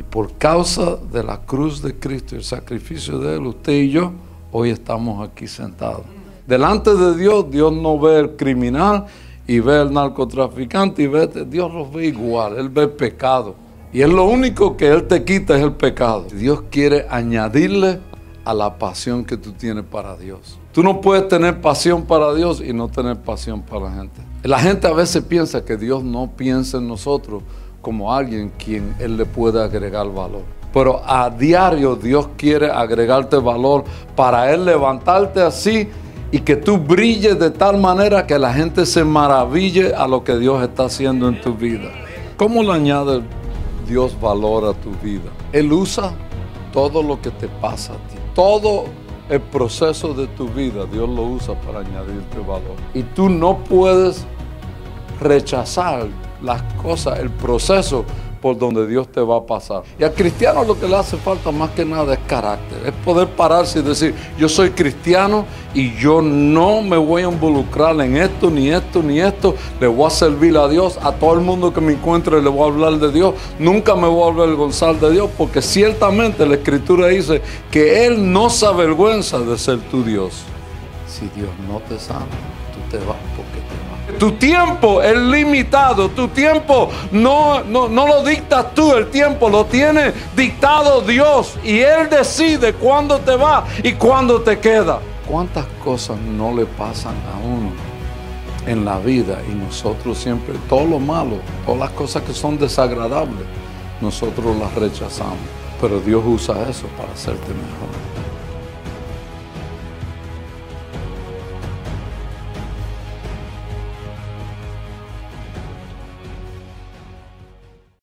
Por causa de la cruz de Cristo y el sacrificio de Él, usted y yo, hoy estamos aquí sentados. Delante de Dios, Dios no ve el criminal y ve el narcotraficante Dios los ve igual, Él ve el pecado. Y es lo único que Él te quita es el pecado. Dios quiere añadirle a la pasión que tú tienes para Dios. Tú no puedes tener pasión para Dios y no tener pasión para la gente. La gente a veces piensa que Dios no piensa en nosotros como alguien quien Él le puede agregar valor. Pero a diario Dios quiere agregarte valor para Él levantarte así y que tú brilles de tal manera que la gente se maraville a lo que Dios está haciendo en tu vida. ¿Cómo le añade Dios valor a tu vida? Él usa todo lo que te pasa a ti. Todo el proceso de tu vida, Dios lo usa para añadirte valor. Y tú no puedes rechazar las cosas, el proceso por donde Dios te va a pasar. Y al cristiano lo que le hace falta más que nada es carácter. Es poder pararse y decir, yo soy cristiano y yo no me voy a involucrar en esto, ni esto, ni esto. Le voy a servir a Dios. A todo el mundo que me encuentre le voy a hablar de Dios. Nunca me voy a avergonzar de Dios, porque ciertamente la Escritura dice que Él no se avergüenza de ser tu Dios. Si Dios no te sana, tú te vas porque te vas. Tu tiempo es limitado, tu tiempo no lo dictas tú, el tiempo lo tiene dictado Dios y Él decide cuándo te va y cuándo te queda. ¿Cuántas cosas no le pasan a uno en la vida y nosotros siempre, todo lo malo, todas las cosas que son desagradables, nosotros las rechazamos? Pero Dios usa eso para hacerte mejor.